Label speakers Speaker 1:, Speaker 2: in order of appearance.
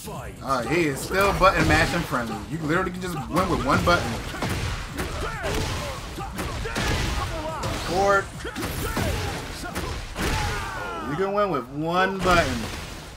Speaker 1: He is still button mashing friendly. You literally can just win with one button. Forward. You can win with one button.